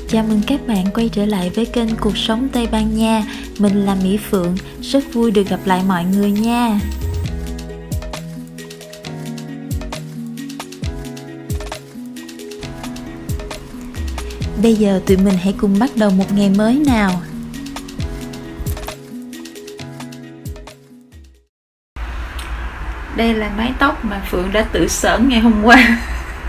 Chào mừng các bạn quay trở lại với kênh Cuộc Sống Tây Ban Nha. Mình là Mỹ Phượng, rất vui được gặp lại mọi người nha. Bây giờ tụi mình hãy cùng bắt đầu một ngày mới nào. Đây là mái tóc mà Phượng đã tự sởn ngày hôm qua.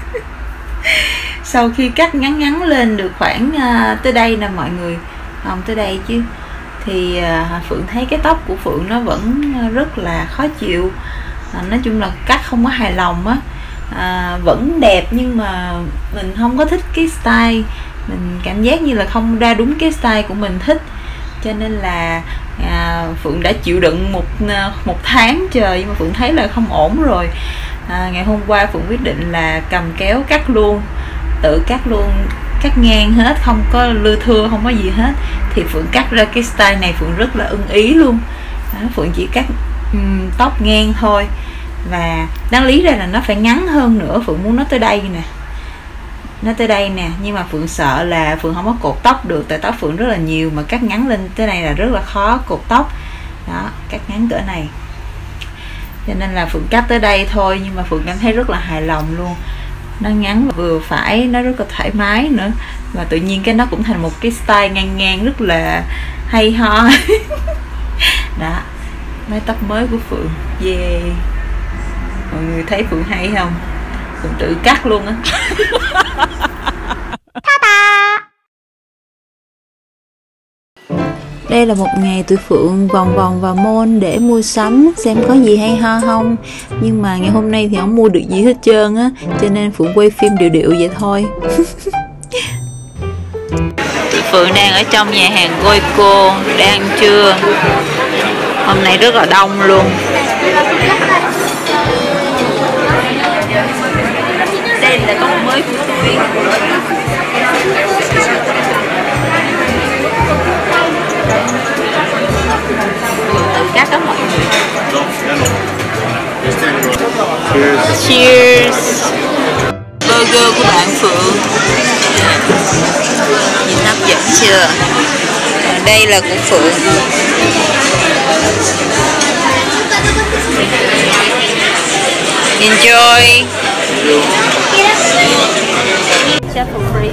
Sau khi cắt ngắn lên được khoảng tới đây nè mọi người, không tới đây chứ, thì Phượng thấy cái tóc của Phượng nó vẫn rất là khó chịu. Nói chung là cắt không có hài lòng á. Vẫn đẹp nhưng mà mình không có thích cái style, mình cảm giác như là không ra đúng cái style của mình thích, cho nên là Phượng đã chịu đựng một tháng trời, nhưng mà Phượng thấy là không ổn rồi. Ngày hôm qua Phượng quyết định là cầm kéo cắt luôn, tự cắt luôn, cắt ngang hết, không có lưa thưa, không có gì hết. Thì Phượng cắt ra cái style này Phượng rất là ưng ý luôn. Phượng chỉ cắt tóc ngang thôi, và đáng lý ra là nó phải ngắn hơn nữa. Phượng muốn nó tới đây nè, nó tới đây nè, nhưng mà Phượng sợ là Phượng không có cột tóc được, tại tóc Phượng rất là nhiều, mà cắt ngắn lên tới này là rất là khó cột tóc. Đó, cắt ngắn cỡ này, cho nên là Phượng cắt tới đây thôi, nhưng mà Phượng cảm thấy rất là hài lòng luôn. Nó ngắn và vừa phải, nó rất là thoải mái nữa, và tự nhiên cái nó cũng thành một cái style ngang rất là hay ho. Đó, mái tóc mới của Phượng, yeah. Mọi người thấy Phượng hay không? Phượng tự cắt luôn á. Đây là một ngày tụi Phượng vòng vòng vào mall để mua sắm xem có gì hay ho không. Nhưng mà ngày hôm nay thì không mua được gì hết trơn á, cho nên Phượng quay phim điệu vậy thôi. Tụi Phượng đang ở trong nhà hàng Goico để ăn trưa. Hôm nay rất là đông luôn. Đây là tóc mới của tôi. Tự cắt đó mọi người. Cheers. Cheers. Burger của bạn Phượng, nhìn hấp dẫn chưa? Còn đây là của Phượng. Enjoy. Share for free.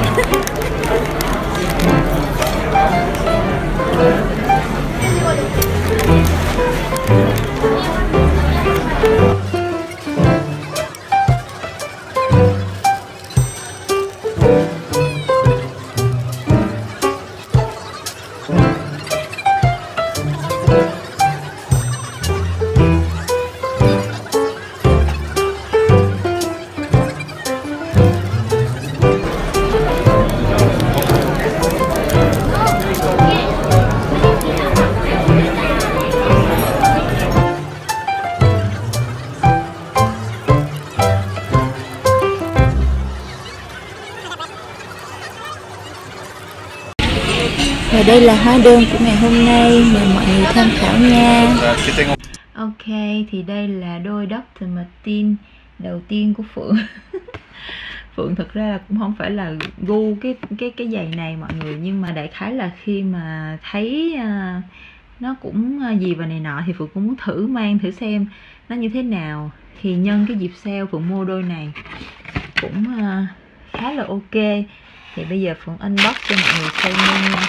Và đây là hóa đơn của ngày hôm nay, mời mọi người tham khảo nha. Ok, thì đây là đôi Dr. Martin đầu tiên của Phượng. Phượng thực ra là cũng không phải là gu cái giày này mọi người, nhưng mà đại khái là khi mà thấy nó cũng gì và này nọ thì Phượng cũng muốn thử mang thử xem nó như thế nào. Thì nhân cái dịp sale Phượng mua đôi này cũng khá là ok. Thì bây giờ Phượng unbox cho mọi người xem luôn nha.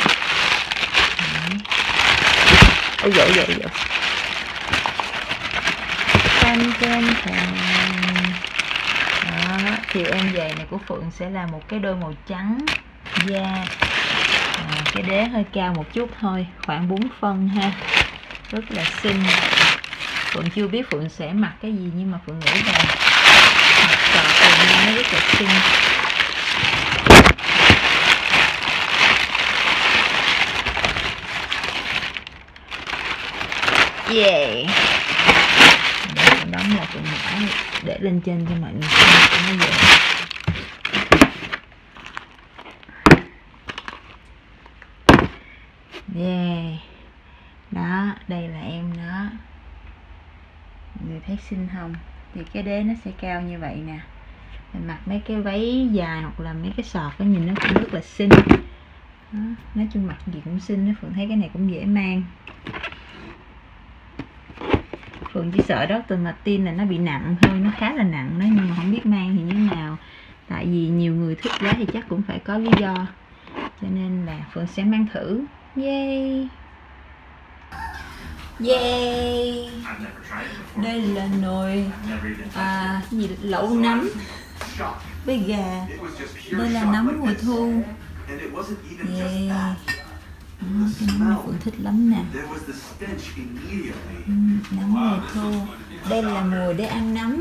Ôi dội. Đó, thì em giày này của Phượng sẽ là một cái đôi màu trắng da. Cái đế hơi cao một chút thôi, khoảng 4 phân ha, rất là xinh. Phượng chưa biết Phượng sẽ mặc cái gì, nhưng mà Phượng nghĩ là mặc tròn thì nó rất là xinh. Yeah. Đóng là Phượng nhỏ để lên trên cho mọi người xem nó dễ. Yeah. Đó, đây là em nó. Mọi người thấy xinh không? Thì cái đế nó sẽ cao như vậy nè. Mình mặc mấy cái váy dài hoặc là mấy cái sọt nó nhìn nó cũng rất là xinh đó. Nói chung mặc gì cũng xinh đó. Phượng thấy cái này cũng dễ mang. Phượng chỉ sợ Dr. Martin là nó bị nặng thôi, nó khá là nặng đó, nhưng mà không biết mang thì như thế nào. Tại vì nhiều người thích quá thì chắc cũng phải có lý do, cho nên là Phượng sẽ mang thử. Yay! Yay! Đây là nồi gì lẩu nấm với gà. Đây là nấm mùa thu. Yeah. Cái nấm này Phượng thích lắm nè. Nấm mùa thu. Đây là mùa để ăn nấm.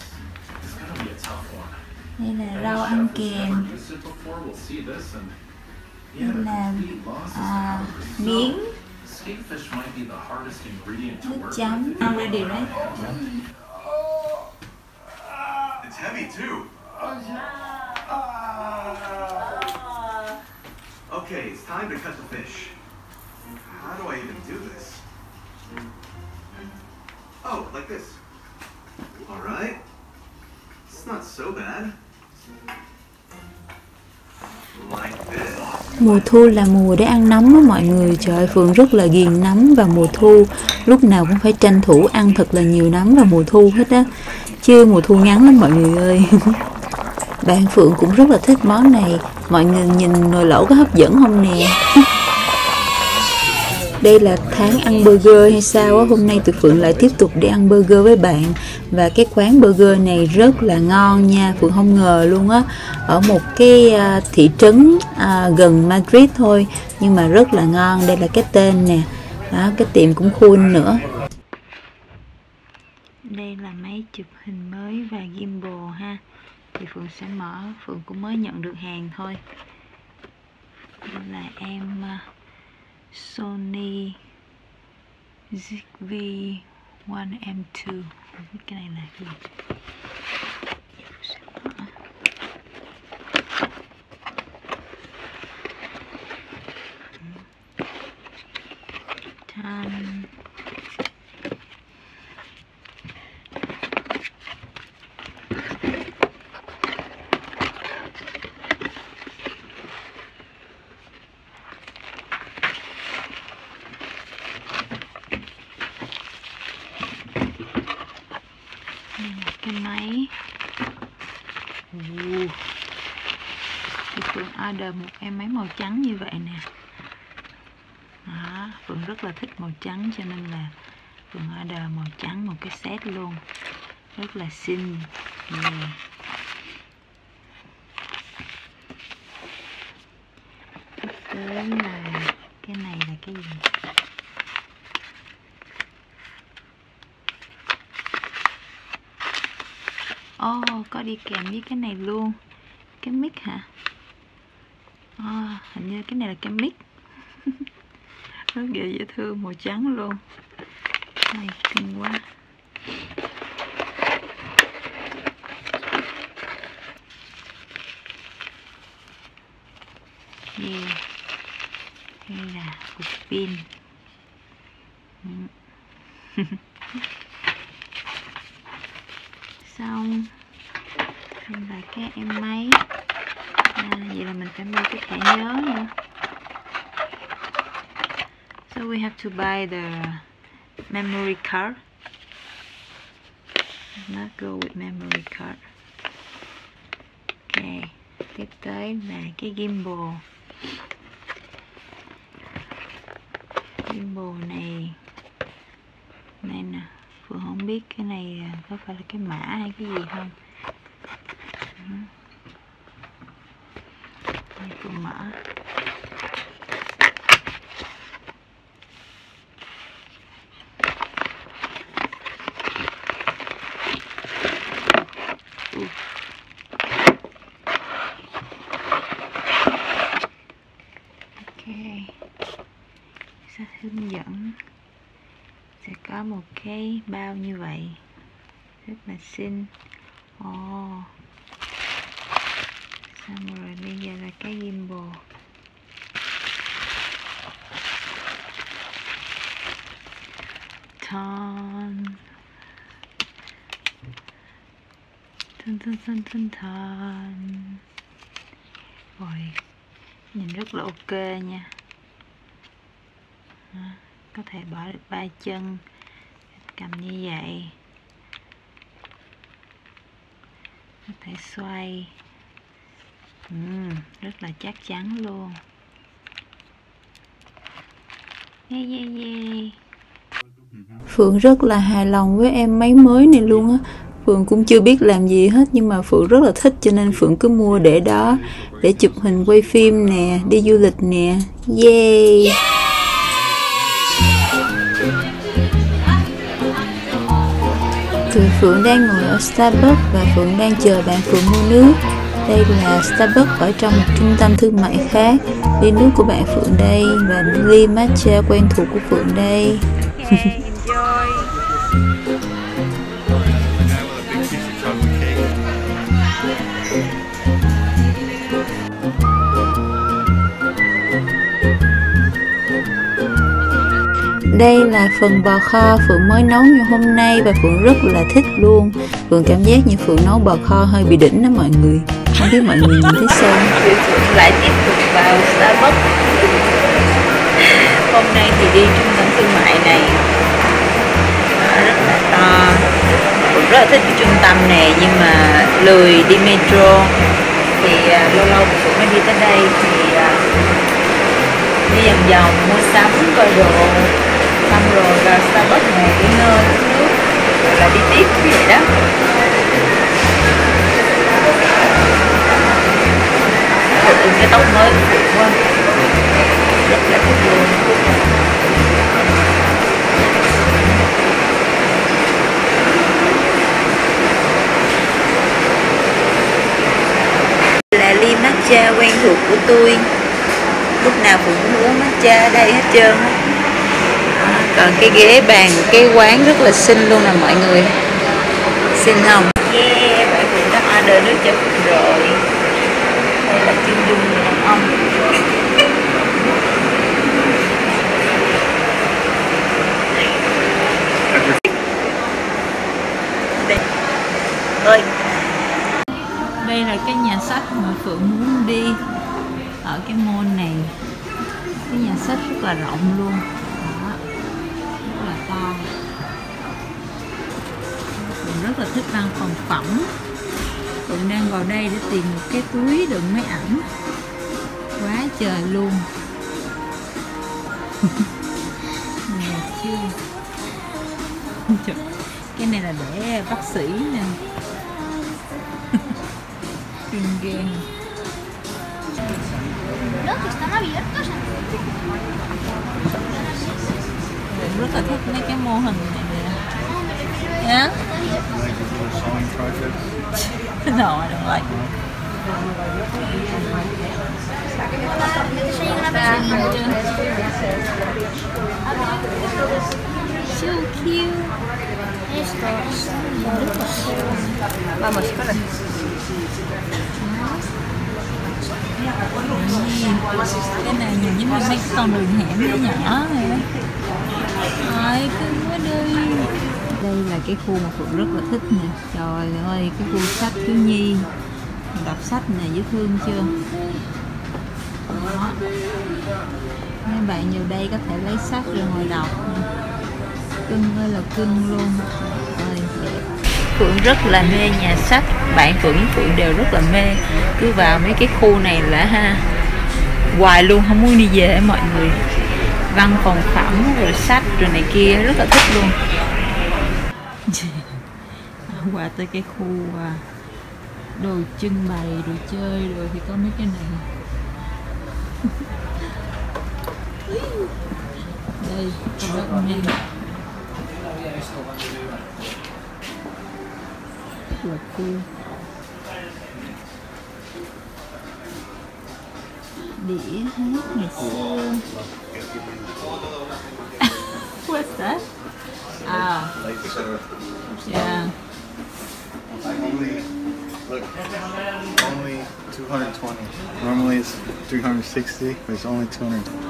Đây là rau ăn kèm. Đây là miếng nước chấm. Already right? It's heavy too. Okay, it's time to cut the fish. How do I even do this? Oh, like this. All right. It's not so bad. Like this. Mùa thu là mùa để ăn nấm đó mọi người. Trời ơi, Phượng rất là ghiền nấm vào mùa thu. Lúc nào cũng phải tranh thủ ăn thật là nhiều nấm vào mùa thu hết á. Chứ mùa thu ngắn lắm mọi người ơi. Bạn Phượng cũng rất là thích món này. Mọi người nhìn nồi lẩu có hấp dẫn không nè? Đây là tháng ăn burger hay sao á? Hôm nay tụi Phượng lại tiếp tục đi ăn burger với bạn. Và cái quán burger này rất là ngon nha. Phượng không ngờ luôn á. Ở một cái thị trấn gần Madrid thôi, nhưng mà rất là ngon. Đây là cái tên nè. Đó, cái tiệm cũng cool nữa. Đây là máy chụp hình mới và gimbal ha. Thì Phượng sẽ mở. Phượng cũng mới nhận được hàng thôi. Đây là em Sony ZV-1M2. Không biết cái này là gì. Cái máy thì Phượng order một em máy màu trắng như vậy nè. Đó, Phượng rất là thích màu trắng cho nên là Phượng order màu trắng một cái set luôn, rất là xinh. Yeah. Tiếp tới là cái này là cái gì? Có đi kèm với cái này luôn. Cái mic hả? Hình như cái này là cái mic. Rất dễ thương, màu trắng luôn. Này, kinh quá. Yeah. Đây là cục pin. Xong đây là cái em máy. Vậy là mình phải mua cái thẻ nhớ nữa. So we have to buy the memory card. Not go with memory card. Ok, tiếp tới là cái gimbal. Gimbal này nè, Phượng không biết cái này có phải là cái mã hay cái gì không. Đây, Phượng mở. Ok, sách hướng dẫn sẽ có một cái bao như vậy, rất là xinh. Xong rồi bây giờ là cái gimbal. thân. Rồi, nhìn rất là ok nha. Có thể bỏ được 3 chân, cầm như vậy, có thể xoay, rất là chắc chắn luôn. Yeah. Phượng rất là hài lòng với em máy mới này luôn á. Phượng cũng chưa biết làm gì hết, nhưng mà Phượng rất là thích, cho nên Phượng cứ mua để đó, để chụp hình quay phim nè, đi du lịch nè. Yeah. Tụi Phượng đang ngồi ở Starbucks và Phượng đang chờ bạn Phượng mua nước. Đây là Starbucks ở trong một trung tâm thương mại khác. Ly nước của bạn Phượng đây và ly matcha quen thuộc của Phượng đây. Enjoy. Đây là phần bò kho Phượng mới nấu như hôm nay và Phượng rất là thích luôn. Phượng cảm giác như Phượng nấu bò kho hơi bị đỉnh đó mọi người. Không biết mọi người nhìn thấy sao. Phượng lại tiếp tục vào Starbucks. Hôm nay thì đi trung tâm thương mại này rất là to. Phượng rất là thích cái trung tâm này, nhưng mà lười đi metro thì lâu lâu Phượng mới đi tới đây, thì đi vòng vòng mua sắm coi đồ, xong rồi vào Starbucks này nghỉ ngơi uống nước rồi là đi tiếp như vậy đó. Phượng cái tóc mới của Phượng quá, rất là thích luôn. Là ly matcha quen thuộc của tôi, lúc nào Phượng cũng uống matcha ở đây hết trơn á. Còn cái ghế bàn, cái quán rất là xinh luôn nè mọi người. Xinh không? Yeah, bạn Phượng đã order nước cho Phượng rồi. Đây là chân dung người đàn ông. Đây. Ơi. Đây là cái nhà sách mà Phượng muốn đi ở cái mall này. Cái nhà sách rất là rộng luôn. Đó. Rất là to. Phượng rất là thích văn phòng phẩm. Phượng đang vào đây để tìm một cái túi đựng máy ảnh. Quá trời luôn. Nè chưa. Cái này là để bác sĩ nè. Kinh ghê. Mình rất là thích mấy cái mô hình này nè. Yeah? No, I don't like it. So cute. Vamos, para. Cái này nhìn giống như mấy cái con đường hẻm nhỏ nhỏ này đó. Ai cưng quá đi. Đây là cái khu mà Phượng rất là thích nè. Trời ơi, cái khu sách thiếu nhi. Đọc sách nè, dễ thương chưa? Đó. Mấy bạn vào đây có thể lấy sách rồi ngồi đọc. Cưng ơi là cưng luôn. Ơi, đẹp. Phượng rất là mê nhà sách. Bạn Phượng với Phượng đều rất là mê. Cứ vào mấy cái khu này là hoài luôn, không muốn đi về mọi người. Văn phòng phẩm rồi sách rồi này kia rất là thích luôn. Qua tới cái khu đồ trưng bày, đồ chơi rồi thì có mấy cái này. Đây, rất là cool. Đĩa hát ngày xưa. What's that? Yeah. Look, only 220. Normally it's 360, but it's only 220.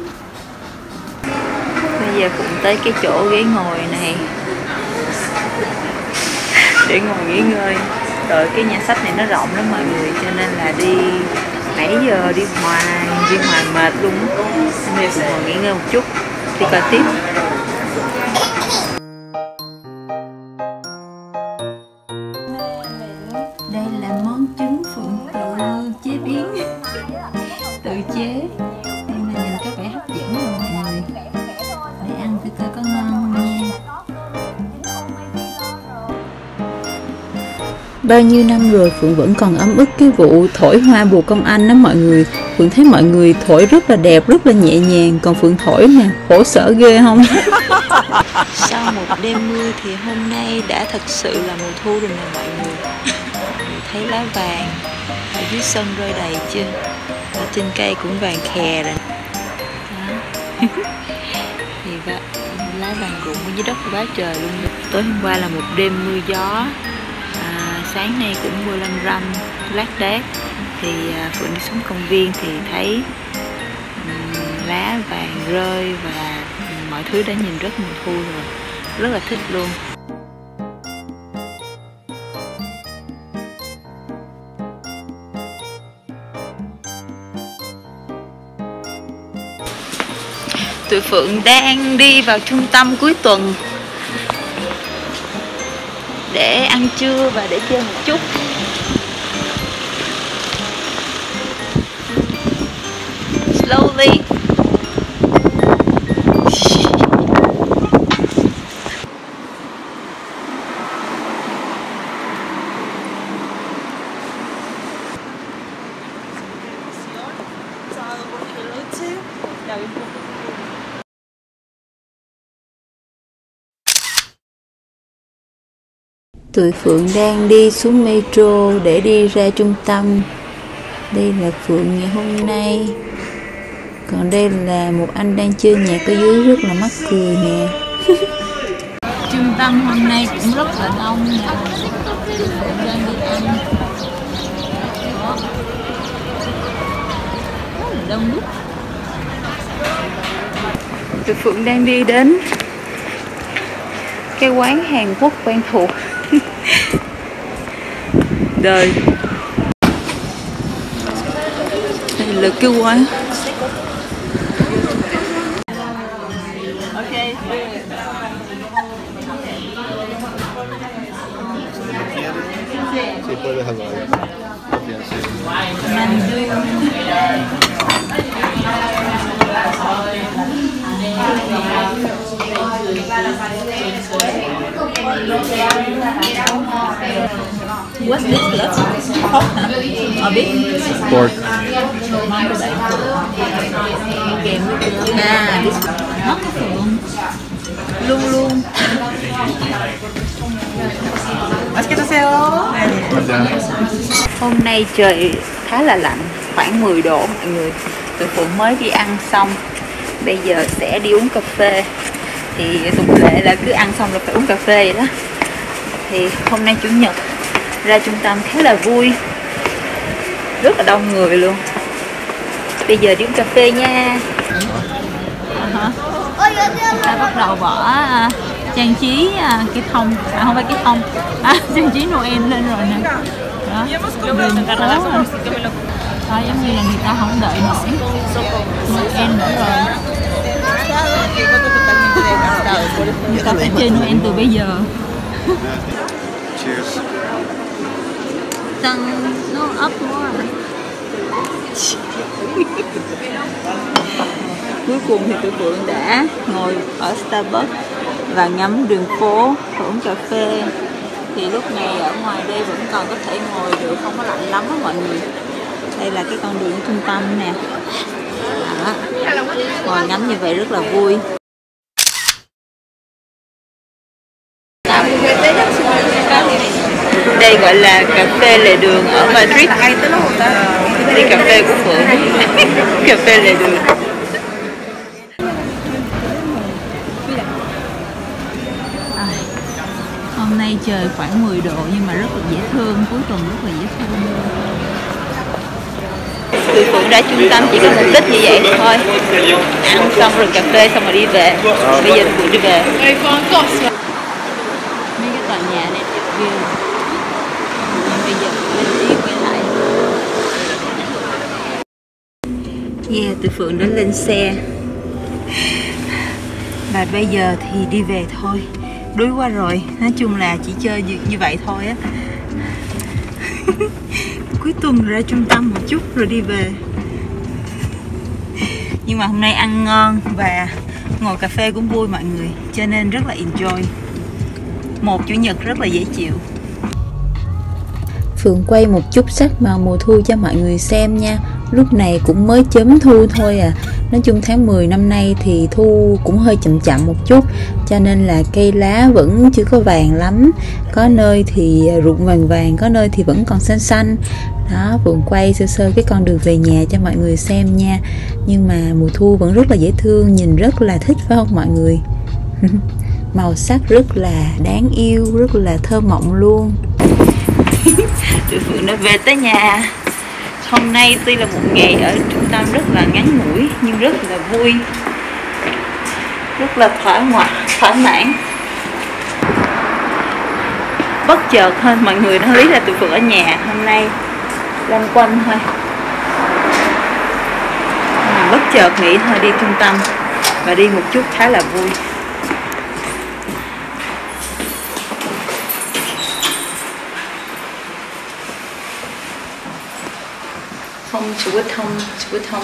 Bây giờ Phụng tới cái chỗ ghế ngồi này để ngồi nghỉ ngơi. Rồi cái nhà sách này nó rộng lắm mọi người, cho nên là đi nãy giờ đi ngoài mệt luôn. Nên Phụng ngồi nghỉ ngơi một chút đi coi tiếp. Đây là món trứng Phụng tự chế biến, tự chế, nhưng mà nhìn có vẻ hấp dẫn rồi mọi người. Để ăn thử coi có ngon không nha. Bao nhiêu năm rồi Phượng vẫn còn ấm ức cái vụ thổi hoa bồ công anh đó mọi người. Phượng thấy mọi người thổi rất là đẹp, rất là nhẹ nhàng, còn Phượng thổi nè, khổ sở ghê không? Sau một đêm mưa thì hôm nay đã thật sự là mùa thu rồi nè mọi người. Thấy lá vàng ở dưới sân rơi đầy chưa? Ở trên cây cũng vàng khè rồi. Đó. Thì lá vàng rụng ở dưới đất quá trời luôn. Tối hôm qua là một đêm mưa gió. Sáng nay cũng mưa lâm râm, lác đác. Thì Phượng đi xuống công viên thì thấy lá vàng rơi và mọi thứ đã nhìn rất mùa thu rồi. Rất là thích luôn. Tụi Phượng đang đi vào trung tâm cuối tuần để ăn trưa và để chơi một chút. Slowly. Tụi Phượng đang đi xuống metro để đi ra trung tâm. Đây là Phượng ngày hôm nay. Còn đây là một anh đang chơi nhạc ở dưới rất là mắc cười nè. Trung tâm hôm nay cũng rất là đông nè. Tụi Phượng đang đi ăn. Rất là đông đúc. Tụi Phượng đang đi đến cái quán Hàn Quốc quen thuộc. Đời. Đây là cái quán. Sí, puedes dejarlo ahí. What's this? Pork hả? Or beef? Pork. This món cái Phượng luôn luôn. Hôm nay trời khá là lạnh, khoảng 10 độ mọi người. Tụi Phượng mới đi ăn xong, bây giờ sẽ đi uống cà phê. Thì tục lệ là cứ ăn xong là phải uống cà phê vậy đó. Thì hôm nay chủ nhật ra trung tâm khá là vui, rất là đông người luôn. Bây giờ đi uống cà phê nha. Người ta bắt đầu bỏ trang trí cái thông, không phải cái thông, trang trí Noel lên rồi nè. Đó, đường phố đó, giống như là người ta không đợi nổi Noel nữa rồi. Người ta phải chơi Noel từ bây giờ. Cheers. No, up more. Cuối cùng thì tụi Phượng đã ngồi ở Starbucks và ngắm đường phố và uống cà phê. Thì lúc này ở ngoài đây vẫn còn có thể ngồi được, không có lạnh lắm á mọi người. Đây là cái con đường trung tâm nè. Đó. Ngồi ngắm như vậy rất là vui. Đây gọi là cà phê lề đường ở Madrid. Đi cà phê của Phượng. Cà phê lề đường. Hôm nay trời khoảng 10 độ nhưng mà rất là dễ thương, cuối tuần rất là dễ thương luôn. tụi Phượng ra trung tâm chỉ có mục đích như vậy thôi, ăn xong rồi cà phê xong rồi đi về. Bây giờ tụi Phượng đi về. Mấy cái tòa nhà này đẹp view. Bây giờ lên đi quay lại. Yeah, tụi Phượng đã lên xe và bây giờ thì đi về thôi. Đuối quá rồi, nói chung là chỉ chơi như vậy thôi á. Cuối tuần ra trung tâm một chút rồi đi về. Nhưng mà hôm nay ăn ngon và ngồi cà phê cũng vui mọi người, cho nên rất là enjoy. Một chủ nhật rất là dễ chịu. Phượng quay một chút sắc màu mùa thu cho mọi người xem nha. Lúc này cũng mới chớm thu thôi à. Nói chung tháng 10 năm nay thì thu cũng hơi chậm chậm một chút, cho nên là cây lá vẫn chưa có vàng lắm. Có nơi thì rụng vàng vàng, có nơi thì vẫn còn xanh xanh. Đó, Phượng quay sơ sơ cái con đường về nhà cho mọi người xem nha. Nhưng mà mùa thu vẫn rất là dễ thương, nhìn rất là thích phải không mọi người? Màu sắc rất là đáng yêu, rất là thơ mộng luôn. Tụi Phượng đã về tới nhà. Hôm nay tuy là một ngày ở trung tâm rất là ngắn ngủi nhưng rất là vui, rất là thỏa mãn. Bất chợt thôi mọi người, nó lý là tụi Phượng ở nhà hôm nay loanh quanh thôi. Bất chợt nghĩ thôi đi trung tâm và đi một chút khá là vui. Không sweet home.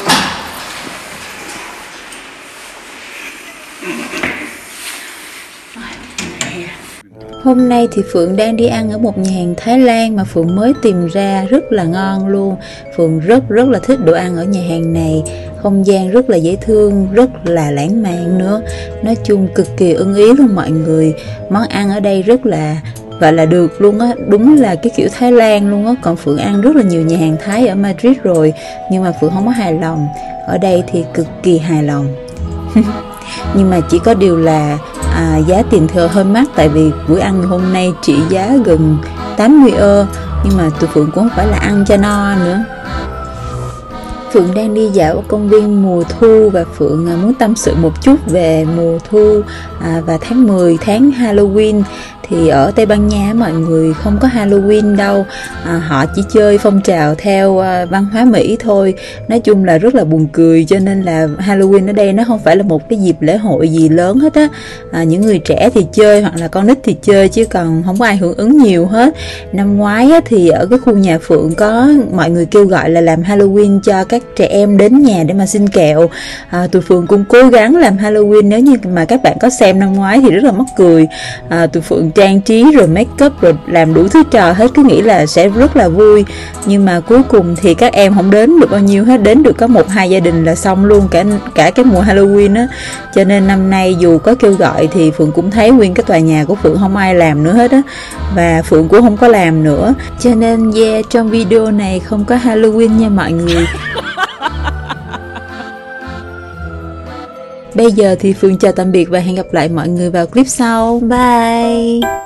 Hôm nay thì Phượng đang đi ăn ở một nhà hàng Thái Lan mà Phượng mới tìm ra, rất là ngon luôn. Phượng rất là thích đồ ăn ở nhà hàng này. Không gian rất là dễ thương, rất là lãng mạn nữa. Nói chung cực kỳ ưng ý luôn mọi người. Món ăn ở đây rất là gọi là được luôn á, đúng là cái kiểu Thái Lan luôn á. Còn Phượng ăn rất là nhiều nhà hàng Thái ở Madrid rồi, nhưng mà Phượng không có hài lòng. Ở đây thì cực kỳ hài lòng. Nhưng mà chỉ có điều là giá tiền thừa hơi mắc, tại vì bữa ăn hôm nay trị giá gần 80 euro. Nhưng mà tụi Phượng cũng không phải là ăn cho no nữa. Phượng đang đi dạo ở công viên mùa thu và Phượng muốn tâm sự một chút về mùa thu và tháng 10, tháng Halloween. Thì ở Tây Ban Nha mọi người không có Halloween đâu, họ chỉ chơi phong trào theo văn hóa Mỹ thôi. Nói chung là rất là buồn cười, cho nên là Halloween ở đây nó không phải là một cái dịp lễ hội gì lớn hết á. Những người trẻ thì chơi hoặc là con nít thì chơi, chứ còn không có ai hưởng ứng nhiều hết. Năm ngoái á, thì ở cái khu nhà Phượng có mọi người kêu gọi là làm Halloween cho các trẻ em đến nhà để mà xin kẹo. Tụi Phượng cũng cố gắng làm Halloween, nếu như mà các bạn có xem năm ngoái thì rất là mắc cười. Tụi Phượng trang trí rồi make up rồi làm đủ thứ trò hết, cứ nghĩ là sẽ rất là vui. Nhưng mà cuối cùng thì các em không đến được bao nhiêu hết, đến được có 1-2 gia đình là xong luôn cả cái mùa Halloween á. Cho nên năm nay dù có kêu gọi thì Phượng cũng thấy nguyên cái tòa nhà của Phượng không ai làm nữa hết á, và Phượng cũng không có làm nữa. Cho nên trong video này không có Halloween nha mọi người. Bây giờ thì Phượng chào tạm biệt và hẹn gặp lại mọi người vào clip sau. Bye.